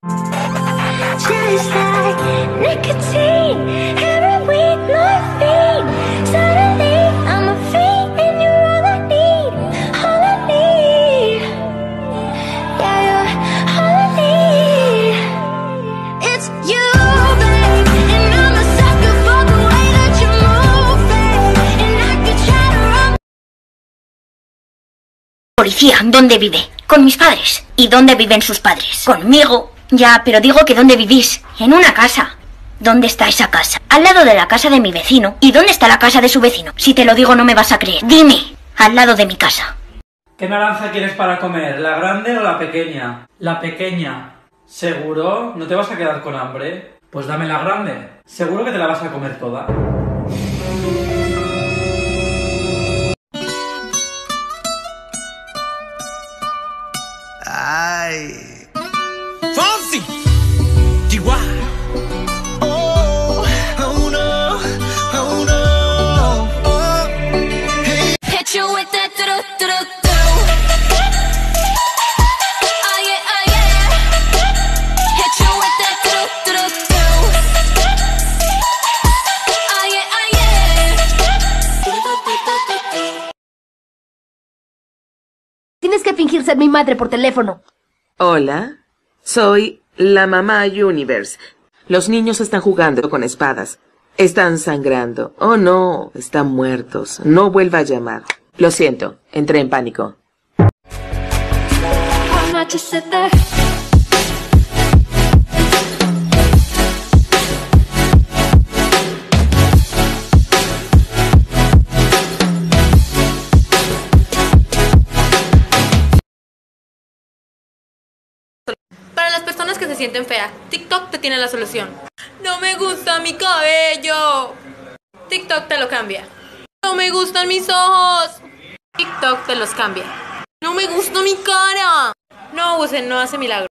Just like nicotine, heroin, morphine. Suddenly I'm a fiend and you're all I need, all I need. Yeah, you're all I need. It's you, babe, and I'm a sucker for the way that you move, babe. And I could try to run. Policía, ¿dónde vive? Con mis padres. ¿Y dónde viven sus padres? Conmigo. Ya, pero digo que ¿dónde vivís? En una casa. ¿Dónde está esa casa? Al lado de la casa de mi vecino. ¿Y dónde está la casa de su vecino? Si te lo digo no me vas a creer. Dime, al lado de mi casa. ¿Qué naranja quieres para comer? ¿La grande o la pequeña? La pequeña. ¿Seguro? ¿No te vas a quedar con hambre? Pues dame la grande. ¿Seguro que te la vas a comer toda? Ay. Fonsi. Chihuahua. Oh, oh no, oh no. Oh. Hey. Hit you with that do-do-do-do. Oh yeah, oh yeah. Hit you with that do-do-do-do. Oh yeah, oh yeah. Tienes que fingir ser mi madre por teléfono. Hola, soy la mamá Universe. Los niños están jugando con espadas. Están sangrando. Oh no, están muertos. No vuelva a llamar. Lo siento, entré en pánico. How much is it there? Para las personas que se sienten feas, TikTok te tiene la solución. No me gusta mi cabello. TikTok te lo cambia. No me gustan mis ojos. TikTok te los cambia. No me gusta mi cara. No usen, no hace milagro.